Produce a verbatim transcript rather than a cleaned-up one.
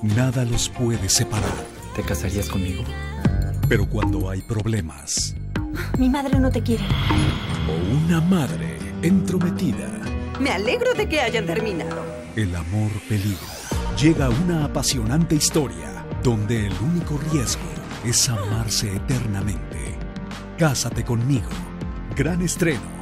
nada los puede separar. ¿Te casarías conmigo? Pero cuando hay problemas... Mi madre no te quiere. O una madre entrometida... Me alegro de que hayan terminado. El amor peligra. Llega una apasionante historia donde el único riesgo es amarse eternamente. Cásate conmigo. Gran estreno